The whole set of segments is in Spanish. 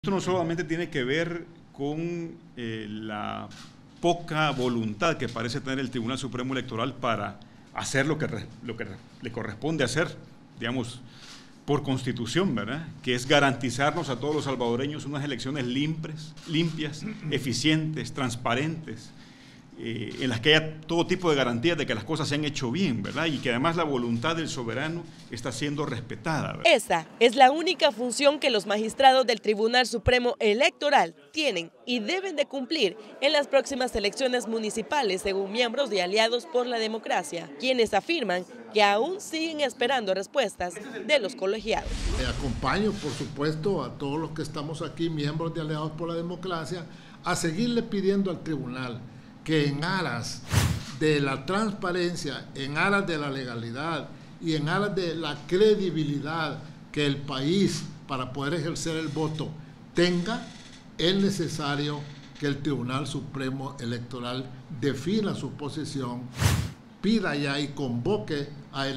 Esto no solamente tiene que ver con la poca voluntad que parece tener el Tribunal Supremo Electoral para hacer lo que le corresponde hacer, digamos, por Constitución, ¿verdad? Que es garantizarnos a todos los salvadoreños unas elecciones limpias, eficientes, transparentes, en las que haya todo tipo de garantías de que las cosas se han hecho bien, ¿verdad? Y que además la voluntad del soberano está siendo respetada, ¿verdad? Esa es la única función que los magistrados del Tribunal Supremo Electoral tienen y deben de cumplir en las próximas elecciones municipales, según miembros de Aliados por la Democracia, quienes afirman que aún siguen esperando respuestas de los colegiados. Acompaño, por supuesto, a todos los que estamos aquí, miembros de Aliados por la Democracia, a seguirle pidiendo al tribunal que en aras de la transparencia, en aras de la legalidad y en aras de la credibilidad que el país, para poder ejercer el voto, tenga, es necesario que el Tribunal Supremo Electoral defina su posición, pida ya y convoque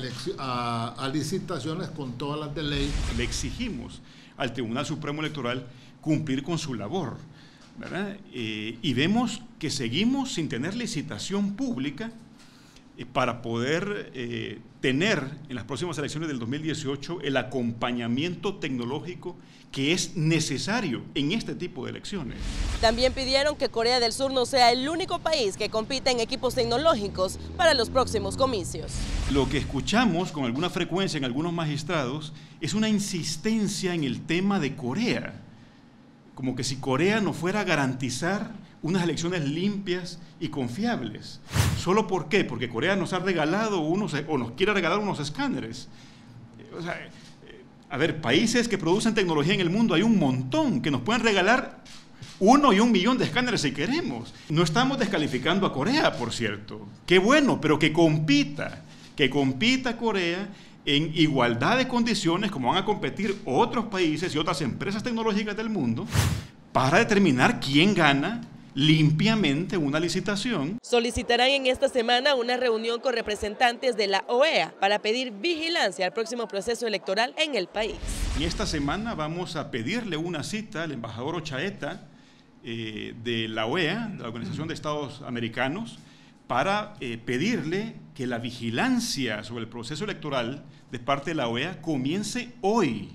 a licitaciones con todas las de ley. Le exigimos al Tribunal Supremo Electoral cumplir con su labor, ¿verdad? Y vemos que seguimos sin tener licitación pública para poder tener en las próximas elecciones del 2018 el acompañamiento tecnológico que es necesario en este tipo de elecciones. También pidieron que Corea del Sur no sea el único país que compita en equipos tecnológicos para los próximos comicios. Lo que escuchamos con alguna frecuencia en algunos magistrados es una insistencia en el tema de Corea, como que si Corea no fuera a garantizar unas elecciones limpias y confiables. ¿Solo por qué? Porque Corea nos ha regalado o nos quiere regalar unos escáneres. O sea, a ver, países que producen tecnología en el mundo hay un montón que nos pueden regalar 1 y 1 millón de escáneres si queremos. No estamos descalificando a Corea, por cierto. Qué bueno, pero que compita Corea en igualdad de condiciones como van a competir otros países y otras empresas tecnológicas del mundo para determinar quién gana limpiamente una licitación. Solicitarán en esta semana una reunión con representantes de la OEA para pedir vigilancia al próximo proceso electoral en el país. En esta semana vamos a pedirle una cita al embajador Ochaeta de la OEA, de la Organización de Estados Americanos, para pedirle que la vigilancia sobre el proceso electoral de parte de la OEA comience hoy,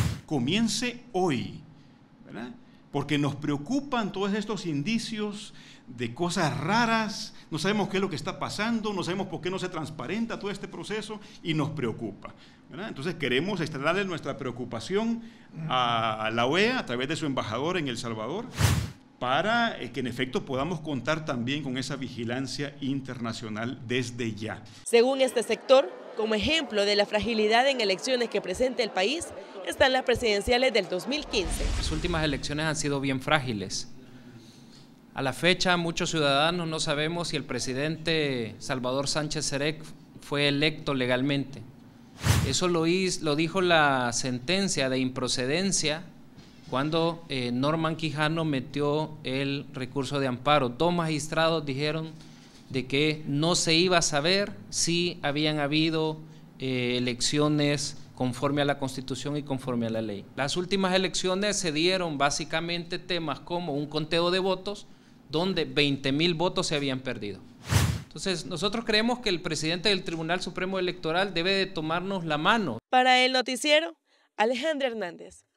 ¿verdad? Porque nos preocupan todos estos indicios de cosas raras, no sabemos qué es lo que está pasando, no sabemos por qué no se transparenta todo este proceso y nos preocupa, ¿verdad? Entonces queremos externarle nuestra preocupación a la OEA a través de su embajador en El Salvador, para que en efecto podamos contar también con esa vigilancia internacional desde ya. Según este sector, como ejemplo de la fragilidad en elecciones que presenta el país, están las presidenciales del 2015. Las últimas elecciones han sido bien frágiles. A la fecha, muchos ciudadanos no sabemos si el presidente Salvador Sánchez Serén fue electo legalmente. Eso lo dijo la sentencia de improcedencia cuando Norman Quijano metió el recurso de amparo. 2 magistrados dijeron de que no se iba a saber si habían habido elecciones conforme a la Constitución y conforme a la ley. Las últimas elecciones se dieron básicamente temas como un conteo de votos, donde 20,000 votos se habían perdido. Entonces, nosotros creemos que el presidente del Tribunal Supremo Electoral debe de tomarnos la mano. Para el noticiero, Alejandra Hernández.